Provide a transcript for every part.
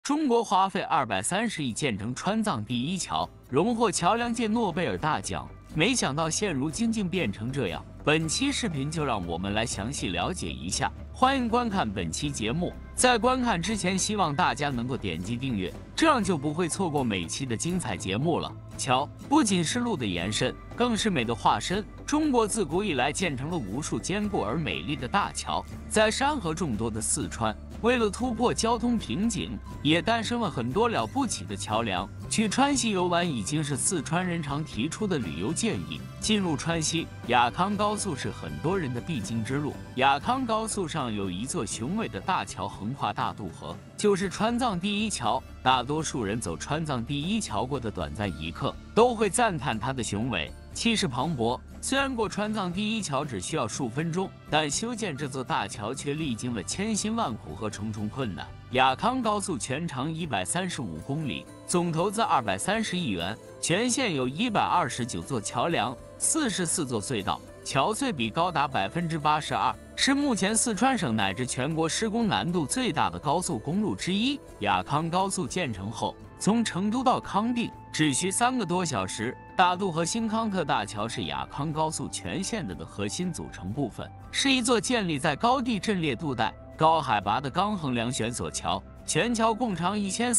中国花费230亿建成川藏第一桥，荣获桥梁界诺贝尔大奖。没想到现如今竟变成这样。本期视频就让我们来详细了解一下。欢迎观看本期节目。在观看之前，希望大家能够点击订阅，这样就不会错过每期的精彩节目了。桥不仅是路的延伸，更是美的化身。中国自古以来建成了无数坚固而美丽的大桥，在山河众多的四川，为了突破交通瓶颈，也诞生了很多了不起的桥梁。去川西游玩已经是四川人常提出的旅游建议。进入川西，雅康高速是很多人的必经之路。雅康高速上有一座雄伟的大桥横跨大渡河，就是川藏第一桥。大多数人走川藏第一桥过的短暂一刻，都会赞叹它的雄伟、气势磅礴。虽然过川藏第一桥只需要数分钟，但修建这座大桥却历经了千辛万苦和重重困难。雅康高速全长135公里，总投资230亿元，全线有129座桥梁，44座隧道，桥隧比高达82%，是目前四川省乃至全国施工难度最大的高速公路之一。雅康高速建成后，从成都到康定只需3个多小时。大渡河新康特大桥是雅康高速全线的核心组成部分，是一座建立在高地阵列度带、高海拔的钢横梁悬索桥，全桥共长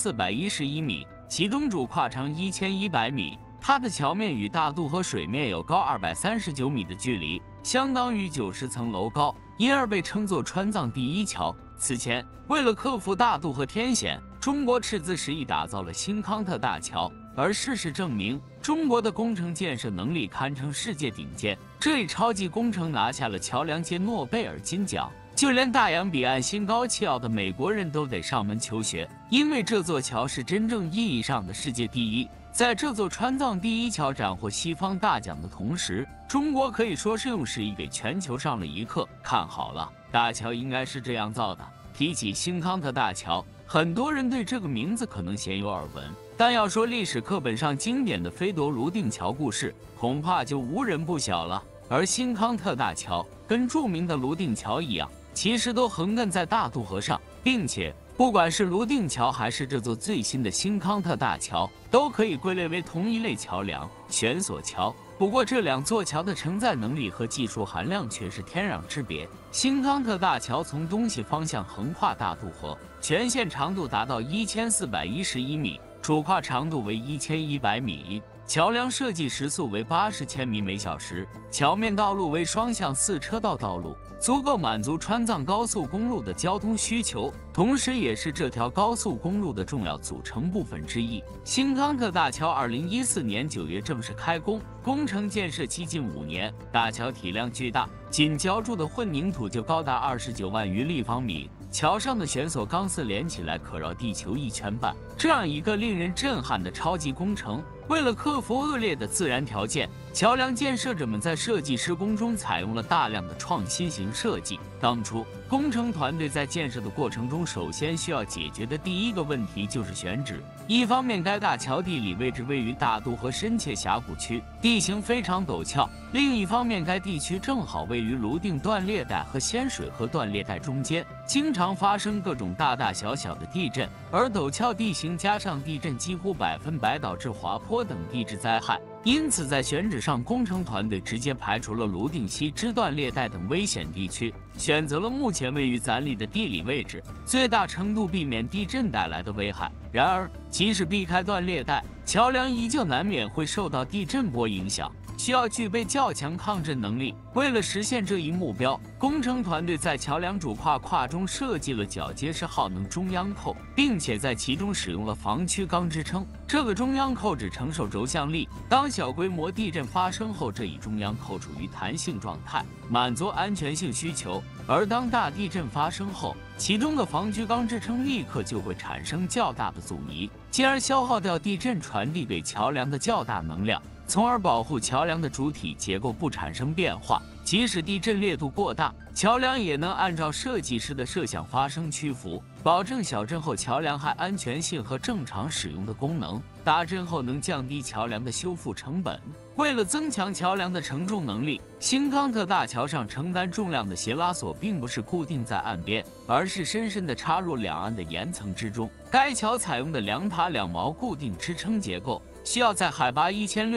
1411米，其东主跨长1100米。它的桥面与大渡河水面有高239米的距离，相当于90层楼高，因而被称作川藏第一桥。此前，为了克服大渡河天险，中国斥资10亿打造了新康特大桥，而事实证明，中国的工程建设能力堪称世界顶尖。这一超级工程拿下了桥梁界诺贝尔金奖，就连大洋彼岸心高气傲的美国人都得上门求学，因为这座桥是真正意义上的世界第一。在这座川藏第一桥斩获西方大奖的同时，中国可以说是用实力给全球上了一课。看好了，大桥应该是这样造的。提起新康特大桥，很多人对这个名字可能鲜有耳闻，但要说历史课本上经典的飞夺泸定桥故事，恐怕就无人不晓了。而新康特大桥跟著名的泸定桥一样，其实都横亘在大渡河上，并且不管是泸定桥还是这座最新的新康特大桥，都可以归类为同一类桥梁——悬索桥。不过这两座桥的承载能力和技术含量却是天壤之别。新康特大桥从东西方向横跨大渡河，全线长度达到1411米，主跨长度为1100米。桥梁设计时速为80千米每小时，桥面道路为双向4车道道路，足够满足川藏高速公路的交通需求，同时也是这条高速公路的重要组成部分之一。新康特大桥2014年9月正式开工，工程建设期近5年。大桥体量巨大，仅浇筑的混凝土就高达29万余立方米。桥上的悬索钢丝连起来可绕地球1圈半，这样一个令人震撼的超级工程，为了克服恶劣的自然条件，桥梁建设者们在设计施工中采用了大量的创新型设计。当初，工程团队在建设的过程中，首先需要解决的第一个问题就是选址。一方面，该大桥地理位置位于大渡河深切峡谷区，地形非常陡峭；另一方面，该地区正好位于泸定断裂带和仙水河断裂带中间，经常发生各种大大小小的地震，而陡峭地形加上地震几乎100%导致滑坡等地质灾害。因此，在选址上，工程团队直接排除了泸定西支断裂带等危险地区，选择了目前位于咱里的地理位置，最大程度避免地震带来的危害。然而，即使避开断裂带，桥梁依旧难免会受到地震波影响，需要具备较强抗震能力。为了实现这一目标，工程团队在桥梁主跨中设计了较结实耗能中央扣，并且在其中使用了防曲钢支撑。这个中央扣只承受轴向力，当小规模地震发生后，这一中央扣处于弹性状态，满足安全性需求。而当大地震发生后，其中的防曲钢支撑立刻就会产生较大的阻尼，进而消耗掉地震传递给桥梁的较大能量，从而保护桥梁的主体结构不产生变化。即使地震烈度过大，桥梁也能按照设计师的设想发生屈服。 保证小震后桥梁还安全性和正常使用的功能。大震后能降低桥梁的修复成本。为了增强桥梁的承重能力，新康特大桥上承担重量的斜拉索并不是固定在岸边，而是深深地插入两岸的岩层之中。该桥采用的2塔2锚固定支撑结构，需要在海拔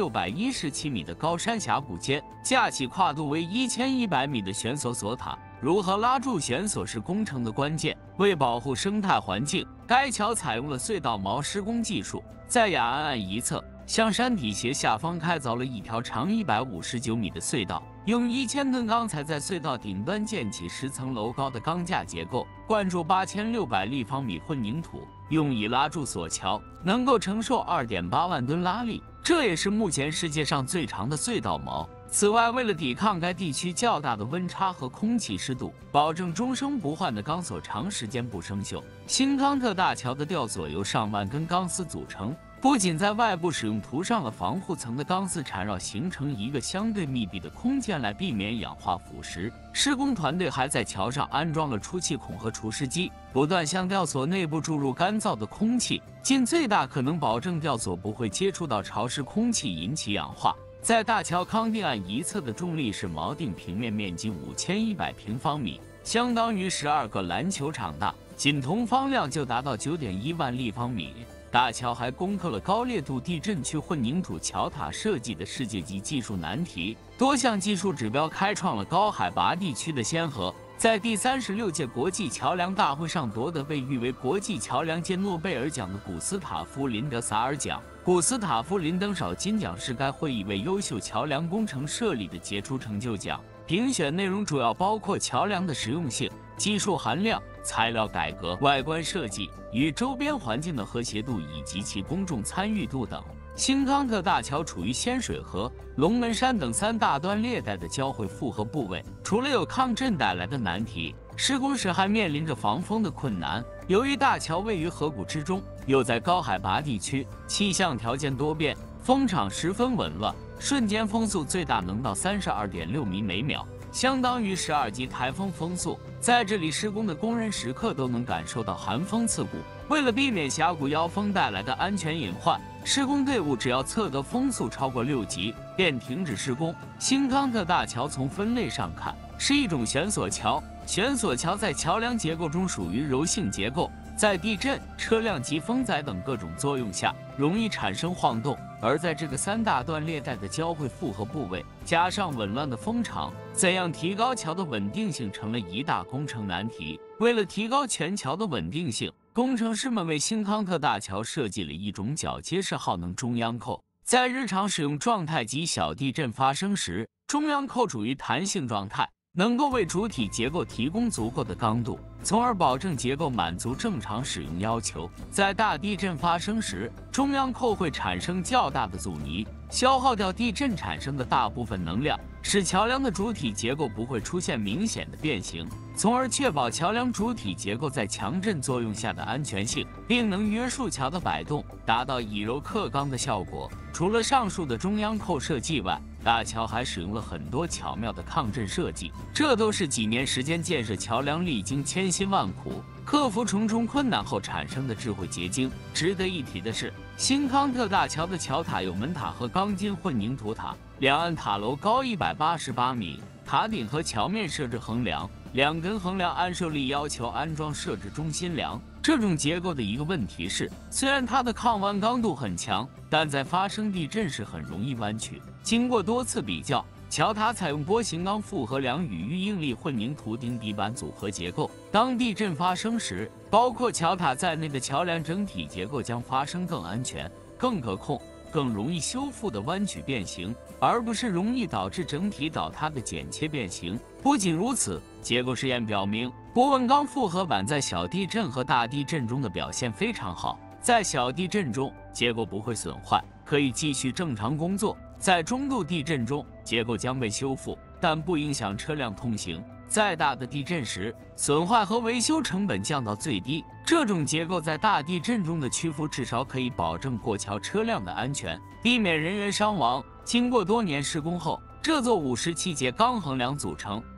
1617米的高山峡谷间架起跨度为1100米的悬索索塔。如何拉住悬索是工程的关键。为保护生态环境，该桥采用了隧道锚施工技术，在雅安岸一侧向山体斜下方开凿了一条长159米的隧道，用1000吨钢材在隧道顶端建起10层楼高的钢架结构，灌注8600立方米混凝土，用以拉住索桥，能够承受2.8万吨拉力，这也是目前世界上最长的隧道锚。此外，为了抵抗该地区较大的温差和空气湿度，保证终生不换的钢索长时间不生锈，新康特大桥的吊索由上万根钢丝组成，不仅在外部使用涂上了防护层的钢丝缠绕，形成一个相对密闭的空间来避免氧化腐蚀。施工团队还在桥上安装了出气孔和除湿机，不断向吊索内部注入干燥的空气，尽最大可能保证吊索不会接触到潮湿空气引起氧化。在大桥康定岸一侧的重力式锚定平面面积5100平方米，相当于12个篮球场大，仅铜方量就达到9.1万立方米。大桥还攻克了高烈度地震区混凝土桥塔设计的世界级技术难题，多项技术指标开创了高海拔地区的先河。在第36届国际桥梁大会上夺得被誉为国际桥梁界诺贝尔奖的古斯塔夫·林德萨尔奖。古斯塔夫·林登少金奖是该会议为优秀桥梁工程设立的杰出成就奖，评选内容主要包括桥梁的实用性、技术含量、材料改革、外观设计与周边环境的和谐度以及其公众参与度等。新康特大桥处于仙水河、龙门山等3大断裂带的交汇复合部位，除了有抗震带来的难题，施工时还面临着防风的困难。由于大桥位于河谷之中，又在高海拔地区，气象条件多变，风场十分紊乱，瞬间风速最大能到32.6米每秒，相当于12级台风风速。在这里施工的工人时刻都能感受到寒风刺骨。为了避免峡谷妖风带来的安全隐患，施工队伍只要测得风速超过6级，便停止施工。新康特大桥从分类上看是一种悬索桥，悬索桥在桥梁结构中属于柔性结构，在地震、车辆及风载等各种作用下，容易产生晃动。而在这个3大断裂带的交汇复合部位，加上紊乱的风场，怎样提高桥的稳定性成了一大工程难题。为了提高全桥的稳定性，工程师们为新康特大桥设计了一种铰接式耗能中央扣，在日常使用状态及小地震发生时，中央扣处于弹性状态，能够为主体结构提供足够的刚度，从而保证结构满足正常使用要求。在大地震发生时，中央扣会产生较大的阻尼，消耗掉地震产生的大部分能量，使桥梁的主体结构不会出现明显的变形，从而确保桥梁主体结构在强震作用下的安全性，并能约束桥的摆动，达到以柔克刚的效果。除了上述的中央扣设计外，大桥还使用了很多巧妙的抗震设计，这都是几年时间建设桥梁历经千辛万苦，克服重重困难后产生的智慧结晶。值得一提的是，新康特大桥的桥塔有门塔和钢筋混凝土塔，两岸塔楼高188米，塔顶和桥面设置横梁，2根横梁按受力要求安装设置中心梁。这种结构的一个问题是，虽然它的抗弯刚度很强，但在发生地震时很容易弯曲。经过多次比较，桥塔采用波形钢复合梁与预应力混凝土顶底板组合结构。当地震发生时，包括桥塔在内的桥梁整体结构将发生更安全、更可控、更容易修复的弯曲变形，而不是容易导致整体倒塌的剪切变形。不仅如此，结构试验表明，波纹钢复合板在小地震和大地震中的表现非常好。在小地震中，结构不会损坏，可以继续正常工作；在中度地震中，结构将被修复，但不影响车辆通行。在大的地震时，损坏和维修成本降到最低。这种结构在大地震中的屈服至少可以保证过桥车辆的安全，避免人员伤亡。经过多年施工后，这座57节钢横梁组成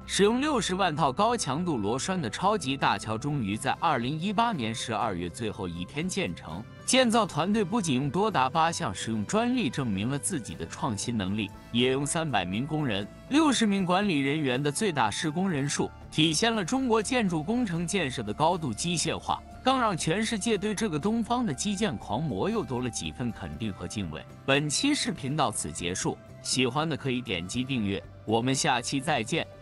使用60万套高强度螺栓的超级大桥终于在2018年12月最后一天建成。建造团队不仅用多达8项使用专利证明了自己的创新能力，也用300名工人、60名管理人员的最大施工人数，体现了中国建筑工程建设的高度机械化，更让全世界对这个东方的基建狂魔又多了几分肯定和敬畏。本期视频到此结束，喜欢的可以点击订阅，我们下期再见。